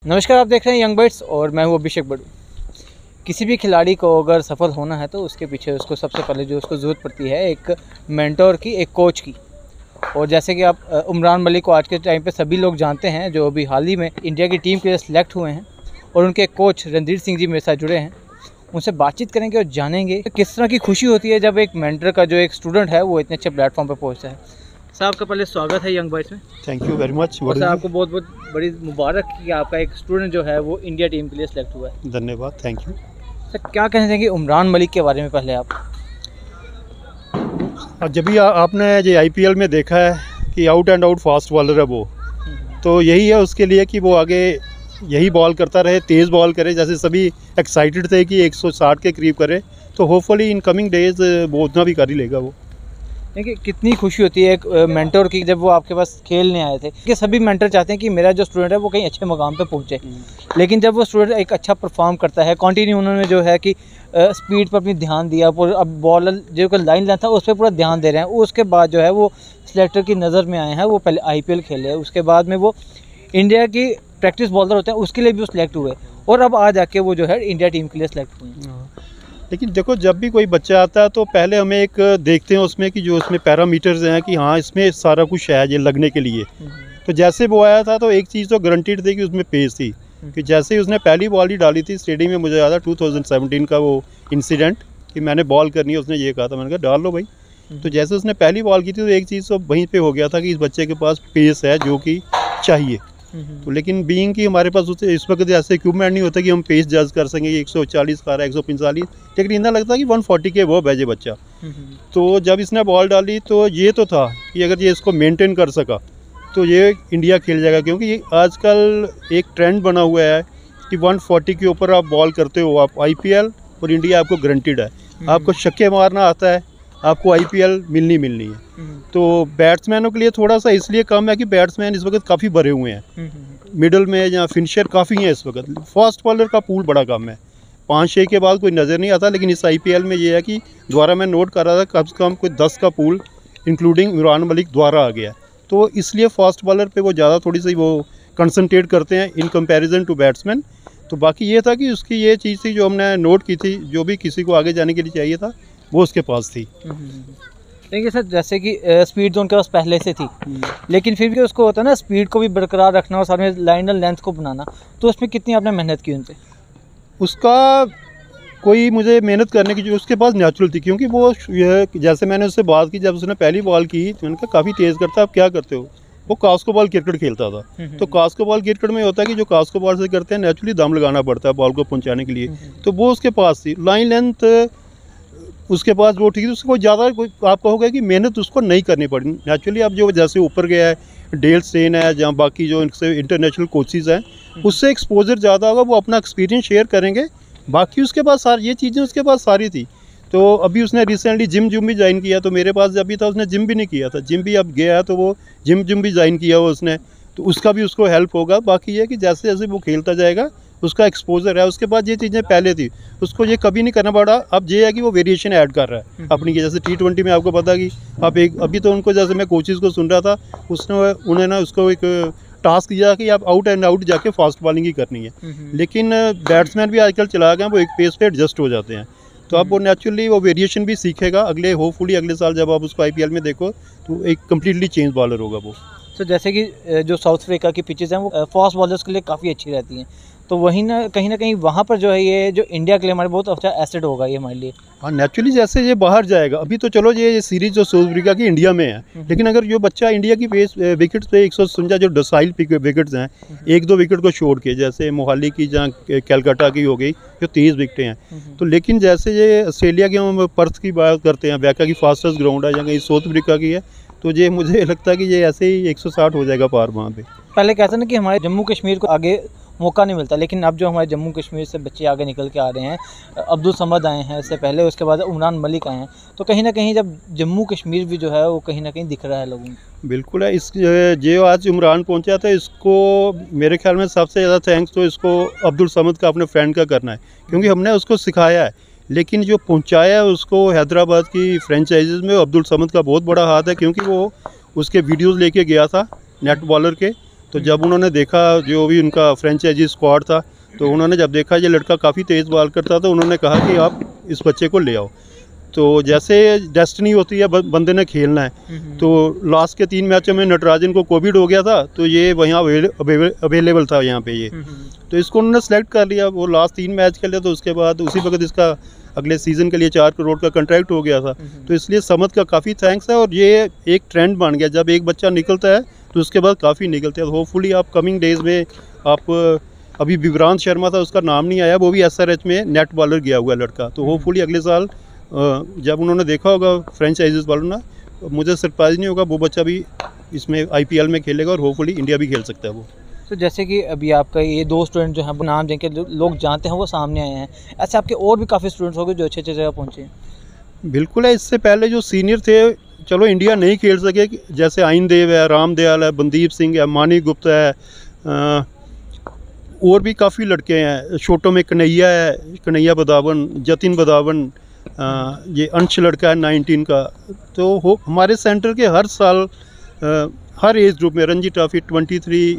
नमस्कार, आप देख रहे हैं यंग बर्ड्स और मैं हूं अभिषेक बड़ू। किसी भी खिलाड़ी को अगर सफल होना है तो उसके पीछे उसको सबसे पहले जो उसको ज़रूरत पड़ती है एक मेंटोर की, एक कोच की। और जैसे कि आप उमरान मलिक को आज के टाइम पे सभी लोग जानते हैं, जो अभी हाल ही में इंडिया की टीम के लिए सिलेक्ट हुए हैं, और उनके कोच रणधीर सिंह जी मेरे साथ जुड़े हैं। उनसे बातचीत करेंगे और जानेंगे किस तरह की खुशी होती है जब एक मेंटर का जो एक स्टूडेंट है वो इतने अच्छे प्लेटफॉर्म पर पहुँचता है। साहब का पहले स्वागत है यंग बर्ड्स में। Thank you very much. और सर आपको बहुत बहुत बड़ी मुबारक कि आपका एक स्टूडेंट जो है वो इंडिया टीम के लिए सिलेक्ट हुआ है। धन्यवाद, थैंक यू। सर क्या कहना चाहेंगे उमरान मलिक के बारे में पहले आप? जब भी आपने ये आईपीएल में देखा है कि out and out fast bowler है वो, तो यही है उसके लिए कि वो आगे यही बॉल करता रहे, तेज़ बॉल करे। जैसे सभी एक्साइटेड थे कि 160 के करीब करे, तो होपफुली इन कमिंग डेज वो उतना भी कर ही लेगा वो। देखिए कितनी खुशी होती है एक मेंटर की जब वो आपके पास खेलने आए थे, कि सभी मेंटर चाहते हैं कि मेरा जो स्टूडेंट है वो कहीं अच्छे मकाम पे पहुंचे। लेकिन जब वो स्टूडेंट एक अच्छा परफॉर्म करता है, कंटिन्यू उन्होंने जो है कि स्पीड पर अपनी ध्यान दिया, अब बॉलर जो लाइन लेंथ था उस पर पूरा ध्यान दे रहे हैं। उसके बाद जो है वो सिलेक्टर की नज़र में आए हैं। वो पहले आईपीएल खेले, उसके बाद में वो इंडिया की प्रैक्टिस बॉलर होते हैं उसके लिए भी वो सिलेक्ट हुए, और अब आ जाके वो जो है इंडिया टीम के लिए सिलेक्ट हुए। लेकिन देखो, जब भी कोई बच्चा आता है तो पहले हमें एक देखते हैं उसमें कि जो उसमें पैरामीटर्स हैं कि हाँ इसमें सारा कुछ है ये लगने के लिए। तो जैसे वो आया था तो एक चीज़ तो गारंटीड थी कि उसमें पेस थी, कि जैसे ही उसने पहली बॉल ही डाली थी स्टेडियम में, मुझे याद है 2017 का वो इंसिडेंट कि मैंने बॉल करनी है, उसने ये कहा था, मैंने कहा डाल लो भाई। तो जैसे उसने पहली बॉल की थी तो एक चीज़ तो वहीं पे हो गया था कि इस बच्चे के पास पेस है जो कि चाहिए। तो लेकिन बीइंग कि हमारे पास उससे इस वक्त ऐसे इक्विपमेंट नहीं होता कि हम पेस जज कर सकें 140 का रहा है, 145, लेकिन इतना लगता है कि 140 के वो भेजे बच्चा। तो जब इसने बॉल डाली तो ये तो था कि अगर ये इसको मेंटेन कर सका तो ये इंडिया खेल जाएगा, क्योंकि ये आजकल एक ट्रेंड बना हुआ है कि 140 के ऊपर आप बॉल करते हो आप आईपीएल, और इंडिया आपको गारंटीड है। आपको छक्के मारना आता है, आपको आईपीएल मिलनी है। तो बैट्समैनों के लिए थोड़ा सा इसलिए कम है कि बैट्समैन इस वक्त काफ़ी भरे हुए हैं, मिडल में या फिनिशर काफ़ी हैं इस वक्त। फास्ट बॉलर का पूल बड़ा कम है, 5-6 के बाद कोई नज़र नहीं आता। लेकिन इस आईपीएल में ये है कि दोबारा मैं नोट कर रहा था कम से कम कोई 10 का पूल इंक्लूडिंग उमरान मलिक द्वारा आ गया। तो इसलिए फास्ट बॉलर पे वो ज़्यादा थोड़ी सी वो कंसनट्रेट करते हैं इन कंपैरिजन टू बैट्समैन। तो बाकी ये था कि उसकी ये चीज़ थी जो हमने नोट की थी, जो भी किसी को आगे जाने के लिए चाहिए था वो उसके पास थी। देखिए सर, जैसे कि स्पीड तो उनके पास पहले से थी, लेकिन फिर भी उसको होता है ना स्पीड को भी बरकरार रखना और साथ में लाइन और लेंथ को बनाना, तो उसमें कितनी आपने मेहनत की उनसे? उसका कोई मुझे मेहनत करने की जो उसके पास नेचुरल थी, क्योंकि वो जैसे मैंने उससे बात की जब उसने पहली बॉल की तो मैंने कहा काफ़ी तेज़ करता है, आप क्या करते हो? वो कास्को बॉल क्रिकेट खेलता था। तो कास्को बॉल क्रिकेट में होता है कि जो कास्को बॉल से करते हैं नेचुरली दम लगाना पड़ता है बॉल को पहुंचाने के लिए। तो वो उसके पास थी, लाइन लेंथ उसके पास वो ठीक है। उसको ज़्यादा आप कहोगे कि मेहनत उसको नहीं करनी पड़ी नेचुरली। अब जो जैसे ऊपर गया है, डेल स्टेन है, जहाँ बाकी जो इनसे इंटरनेशनल कोचेज़ हैं उससे एक्सपोजर ज़्यादा होगा, वो अपना एक्सपीरियंस शेयर करेंगे। बाकी उसके पास सारी ये चीज़ें उसके पास सारी थी। तो अभी उसने रिसेंटली जिम भी ज्वाइन किया, तो मेरे पास जब भी था उसने जिम भी नहीं किया था, जिम भी अब गया तो वो जिम भी ज्वाइन किया वो उसने, तो उसका भी उसको हेल्प होगा। बाकी ये कि जैसे जैसे वो खेलता जाएगा उसका एक्सपोजर है। उसके बाद ये चीज़ें पहले थी, उसको ये कभी नहीं करना पड़ा। अब ये है कि वो वेरिएशन ऐड कर रहा है अपनी, जैसे T20 में आपको पता कि आप एक अभी तो उनको, जैसे मैं कोचेज़ को सुन रहा था, उन्होंने उसको एक टास्क दिया कि आप आउट एंड आउट जाके फास्ट बॉलिंग ही करनी है। लेकिन बैट्समैन भी आजकल चला गए हैं, वो एक पेस पे एडजस्ट हो जाते हैं। तो अब वो नेचुरली वो वेरिएशन भी सीखेगा अगले, होपफुली अगले साल जब आप उसको आईपीएल में देखो तो एक कम्प्लीटली चेंज बॉलर होगा वो। तो जैसे कि जो साउथ अफ्रीका की पिचेस हैं वो फास्ट बॉलर्स के लिए काफ़ी अच्छी रहती हैं, तो वहीं ना कहीं वहाँ पर जो है ये जो इंडिया के लिए हमारे बहुत अच्छा एसेट होगा ये हमारे लिए। हाँ नेचुरली, जैसे ये बाहर जाएगा, अभी तो चलो ये सीरीज जो साउथ अफ्रीका की इंडिया में है, लेकिन अगर जो बच्चा इंडिया की विकेट्स पे 157 जो डसाइल विकेट्स हैं, 1-2 विकेट को छोड़ के, जैसे मोहाली की जहाँ कैलकाटा की हो गई जो 30 विकेटें हैं, तो लेकिन जैसे ये ऑस्ट्रेलिया की हम पर्थ की बात करते हैं, वैका की फास्टेस्ट ग्राउंड है, जहाँ कहीं साउथ अफ्रीका की है, तो ये मुझे लगता है कि ये ऐसे ही 160 हो जाएगा पार वहाँ पे। पहले कहते ना कि हमारे जम्मू कश्मीर को आगे मौका नहीं मिलता, लेकिन अब जो हमारे जम्मू कश्मीर से बच्चे आगे निकल के आ रहे हैं, अब्दुल समद आए हैं इससे पहले, उसके बाद उमरान मलिक आए हैं, तो कहीं ना कहीं जब जम्मू कश्मीर भी जो है वो कहीं ना कहीं दिख रहा है लोगों को। बिल्कुल है। इस जो आज उमरान पहुंचा था, इसको मेरे ख्याल में सबसे ज़्यादा थैंक्स तो इसको अब्दुल समद का, अपने फ्रेंड का करना है, क्योंकि हमने उसको सिखाया है, लेकिन जो पहुंचाया है उसको हैदराबाद की फ्रेंचाइजीज़ में अब्दुल समद का बहुत बड़ा हाथ है, क्योंकि वो उसके वीडियोज़ लेके गया था नेट बॉलर के, तो जब उन्होंने देखा, जो भी उनका फ्रेंचाइजी स्क्वाड था, तो उन्होंने जब देखा ये लड़का काफ़ी तेज़ बॉल करता, तो उन्होंने कहा कि आप इस बच्चे को ले आओ। तो जैसे डेस्टिनी होती है, बंदे ने खेलना है, तो लास्ट के 3 मैचों में नटराजन को कोविड हो गया था, तो ये वहाँ अवेलेबल था यहाँ पे ये, तो इसको उन्होंने सेलेक्ट कर लिया। वो लास्ट 3 मैच खेले, तो उसके बाद उसी वक्त इसका अगले सीज़न के लिए 4 करोड़ का कॉन्ट्रैक्ट हो गया था। तो इसलिए समद का काफ़ी थैंक्स है, और ये एक ट्रेंड बन गया, जब एक बच्चा निकलता है तो उसके बाद काफ़ी निकलते हैं। होपफुली आप कमिंग डेज़ में आप, अभी विक्रांत शर्मा था, उसका नाम नहीं आया, वो भी SRH में नेट बॉलर गया हुआ लड़का, तो होपफुली अगले साल जब उन्होंने देखा होगा फ्रेंचाइजीज वालों ने, मुझे सरप्राइज़ नहीं होगा वो बच्चा भी इसमें IPL में खेलेगा, और होपफुली इंडिया भी खेल सकता है वो। तो जैसे कि अभी आपका ये 2 स्टूडेंट जो हैं, नाम जिनके लोग जानते हैं वो सामने आए हैं, ऐसे आपके और भी काफ़ी स्टूडेंट्स हो गए जो अच्छे अच्छे जगह पहुँचे हैं। बिल्कुल है, इससे पहले जो सीनियर थे, चलो इंडिया नहीं खेल सके, जैसे आइन देव है, राम दयाल है, बनदीप सिंह है, मानी गुप्ता है, और भी काफ़ी लड़के हैं, छोटों में कन्हैया है, कन्हैया बदावन, जतिन बदावन, ये अंश लड़का है 19 का। तो हमारे सेंटर के हर साल हर एज ग्रुप में रणजी ट्रॉफी 23,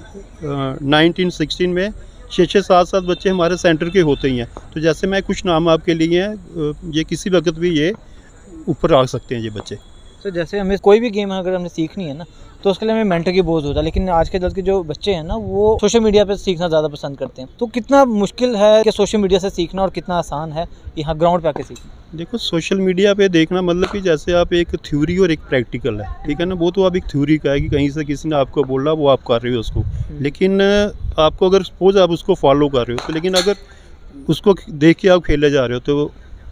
19, 16 में 6-6, 7-7 बच्चे हमारे सेंटर के होते ही हैं। तो जैसे मैं कुछ नाम आपके लिए हैं, ये किसी वक्त भी ये ऊपर आ सकते हैं ये बच्चे। तो जैसे हमें कोई भी गेम अगर हमने सीखनी है ना, तो उसके लिए हमें मेंटर की बोझ होता है, लेकिन आज के दल के जो बच्चे हैं ना, वो सोशल मीडिया पे सीखना ज़्यादा पसंद करते हैं। तो कितना मुश्किल है कि सोशल मीडिया से सीखना, और कितना आसान है यहाँ ग्राउंड पे आके सीखना? देखो, सोशल मीडिया पे देखना मतलब कि जैसे आप एक थ्योरी और एक प्रैक्टिकल है, ठीक है ना। वो तो आप एक थ्योरी का है कि कहीं से किसी ने आपको बोला, वो आप कर रहे हो उसको, लेकिन आपको अगर सपोज आप उसको फॉलो कर रहे हो, तो लेकिन अगर उसको देख के आप खेले जा रहे हो, तो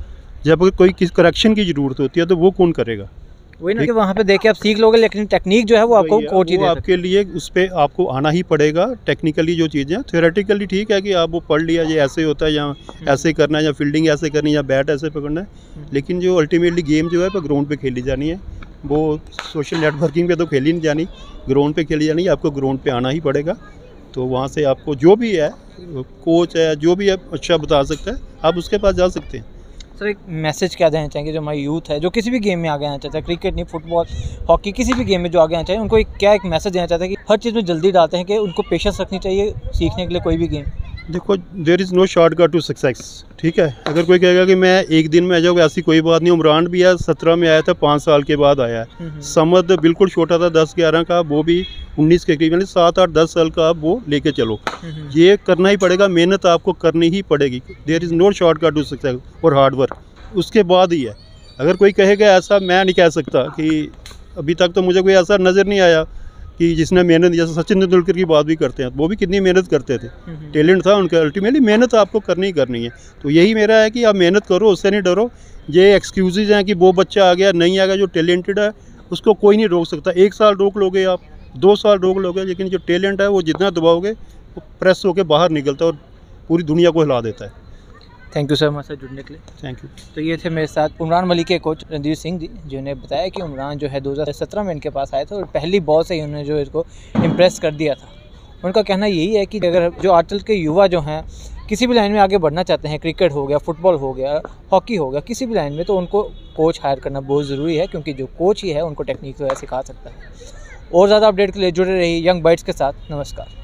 जब अगर कोई किस करेक्शन की ज़रूरत होती है, तो वो कौन करेगा? वही ना कि वहाँ पे देख के आप सीख लोगे, लेकिन टेक्निक जो है वो आपको कोच ही दे सकता है। आपके लिए उस पर आपको आना ही पड़ेगा। टेक्निकली जो चीज़ें, थ्योरेटिकली ठीक है कि आप वो पढ़ लिया, ये ऐसे होता है, या ऐसे करना है, या फील्डिंग ऐसे करनी है, या बैट ऐसे पकड़ना है, लेकिन जो अल्टीमेटली गेम जो है वो ग्राउंड पे खेली जानी है। वो सोशल नेटवर्किंग पे तो खेली नहीं जानी, ग्राउंड पे खेली जानी है। आपको ग्राउंड पे आना ही पड़ेगा। तो वहाँ से आपको जो भी है, कोच है, जो भी अच्छा बता सकता है, आप उसके पास जा सकते हैं। सर, एक मैसेज क्या देना चाहेंगे जो हमारी यूथ है, जो किसी भी गेम में आगे आना चाहता है, क्रिकेट नहीं, फुटबॉल, हॉकी, किसी भी गेम में जो आगे आना चाहिए, उनको एक मैसेज देना चाहता है कि हर चीज़ में जल्दी डालते हैं कि उनको पेशेंस रखनी चाहिए सीखने के लिए कोई भी गेम? देखो, there is no shortcut to success, ठीक है। अगर कोई कहेगा कि मैं एक दिन में आ जाऊँगा, ऐसी कोई बात नहीं। उमरान भी है, 17 में आया था, 5 साल के बाद आया है। समद बिल्कुल छोटा था, 10-11 का, वो भी 19 के करीब, 7-8-10 साल का, आप वो लेके चलो। ये करना ही पड़ेगा, मेहनत आपको करनी ही पड़ेगी। There is no shortcut to success, और हार्ड वर्क उसके बाद ही है। अगर कोई कहेगा ऐसा, मैं नहीं कह सकता कि अभी तक तो मुझे कोई ऐसा नज़र नहीं आया कि जिसने मेहनत, जैसे सचिन तेंदुलकर की बात भी करते हैं, वो भी कितनी मेहनत करते थे, टैलेंट था उनका। अल्टीमेटली मेहनत आपको करनी ही करनी है। तो यही मेरा है कि आप मेहनत करो, उससे नहीं डरो। ये एक्सक्यूज़ हैं कि वो बच्चा आ गया, नहीं आ गया, जो टैलेंटेड है उसको कोई नहीं रोक सकता। 1 साल रोक लोगे आप, 2 साल रोक लोगे, लेकिन जो टैलेंट है वो जितना दबाओगे वो प्रेस होकर बाहर निकलता है और पूरी दुनिया को हिला देता है। थैंक यू सर हमारे साथ जुड़ने के लिए। Thank you. तो ये थे मेरे साथ उमरान मलिक के कोच रणधीर सिंह जी, जिन्होंने बताया कि उमरान जो है 2017 में इनके पास आए थे, और पहली बॉल से ही उन्होंने जो इसको इम्प्रेस कर दिया था। उनका कहना यही है कि अगर जो आजकल के युवा जो हैं किसी भी लाइन में आगे बढ़ना चाहते हैं, क्रिकेट हो गया, फुटबॉल हो गया, हॉकी हो गया, किसी भी लाइन में, तो उनको कोच हायर करना बहुत ज़रूरी है, क्योंकि जो कोच ही है उनको टेक्निक तो सिखा सकता है। और ज़्यादा अपडेट के लिए जुड़े रहिए यंग बाइट्स के साथ। नमस्कार।